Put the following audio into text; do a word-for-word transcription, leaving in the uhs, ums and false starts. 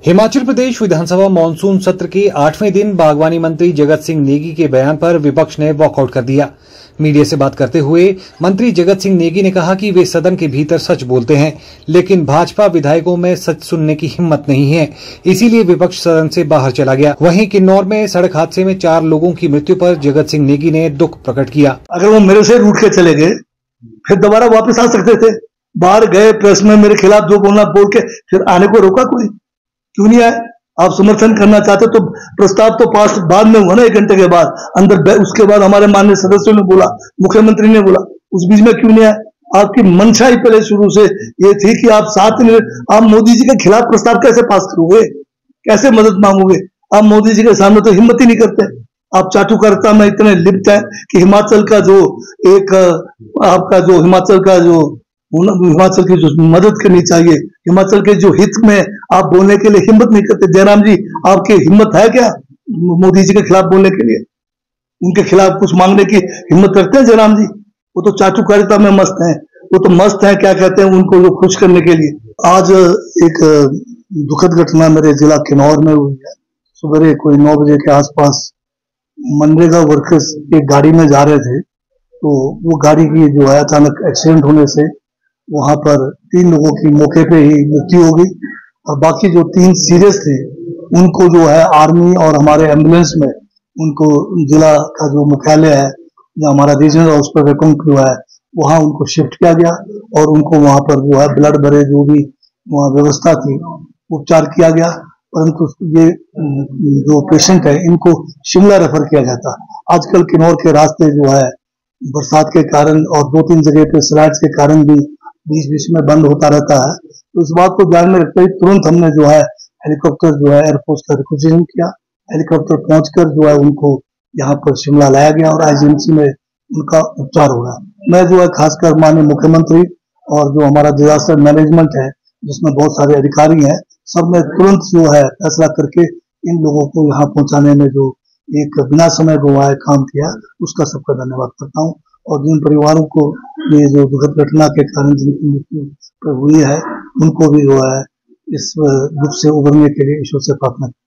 हिमाचल प्रदेश विधानसभा monsoon सत्र के आठवें दिन बागवानी मंत्री जगत सिंह नेगी के बयान पर विपक्ष ने वॉकआउट कर दिया। मीडिया से बात करते हुए मंत्री जगत सिंह नेगी ने कहा कि वे सदन के भीतर सच बोलते हैं, लेकिन भाजपा विधायकों में सच सुनने की हिम्मत नहीं है, इसीलिए विपक्ष सदन से बाहर चला गया। वहीं किन्नौर में सड़क हादसे में चार लोगों की मृत्यु पर जगत सिंह नेगी ने दुख प्रकट किया। अगर वो मेरे से रूठ के चले गए फिर दोबारा वापस आ सकते थे। बाहर गए, प्रेस में मेरे खिलाफ जो बोलना बोल के फिर आने को रोका कोई? क्यों नहीं आए? आप समर्थन करना चाहते तो प्रस्ताव तो पास बाद में हुआ ना, एक घंटे के बाद अंदर। उसके बाद हमारे माननीय सदस्यों ने बोला, मुख्यमंत्री ने बोला, उस बीच में क्यों नहीं आए? आपकी मंशा ही पहले शुरू से ये थी कि आप साथ में आप मोदी जी के खिलाफ प्रस्ताव कैसे पास करोगे, कैसे मदद मांगोगे? आप मोदी जी के सामने तो हिम्मत ही नहीं करते। आप चाटुकारिता में इतने लिप्त हैं कि हिमाचल का जो एक आपका जो हिमाचल का जो हिमाचल की जो मदद करनी चाहिए, हिमाचल के जो हित में आप बोलने के लिए हिम्मत नहीं करते। जयराम जी, आपकी हिम्मत है क्या मोदी जी के खिलाफ बोलने के लिए? उनके खिलाफ कुछ मांगने की हिम्मत रखते हैं जयराम जी? वो तो चाटुकारिता में मस्त हैं, वो तो मस्त है क्या कहते हैं उनको जो खुश करने के लिए। आज एक दुखद घटना मेरे जिला किन्नौर में हुई है। सुबह कोई नौ बजे के आसपास मनरेगा वर्कर्स एक गाड़ी में जा रहे थे, तो वो गाड़ी की जो है अचानक एक्सीडेंट होने से वहां पर तीन लोगों की मौके पे ही मृत्यु हो गई, और बाकी जो तीन सीरियस थे उनको जो है आर्मी और हमारे एम्बुलेंस में उनको जिला का जो मुख्यालय है जो हमारा रीजनल हॉस्पिटल जो है वहां उनको शिफ्ट किया गया, और उनको वहां पर जो है ब्लड भरे जो भी वहां व्यवस्था थी उपचार किया गया। परंतु ये जो पेशेंट है इनको शिमला रेफर किया जाता। आजकल किन्नौर के रास्ते जो है बरसात के कारण और दो तीन जगह पे स्लाइड्स के कारण भी बीच बीच में बंद होता रहता है, तो इस बात को ध्यान में रखते हुए तुरंत हमने जो है हेलीकॉप्टर जो है एयरफोर्स का रिक्वेजिशन किया। हेलीकॉप्टर पहुंचकर जो है उनको यहाँ पर शिमला लाया गया और आईजीएमसी में उनका उपचार हो रहा है। मैं जो है खासकर माननीय मुख्यमंत्री और जो हमारा डिजास्टर मैनेजमेंट है जिसमें बहुत सारे अधिकारी हैं, सब ने तुरंत जो है फैसला करके इन लोगों को यहाँ पहुंचाने में जो एक बिना समय गवाए काम किया, उसका सबका धन्यवाद करता हूँ। और जिन परिवारों को ये जो दुखद घटना के कारण जिनकी मृत्यु हुई है उनको भी जो है इस दुख से उबरने के लिए ईश्वर से प्रार्थना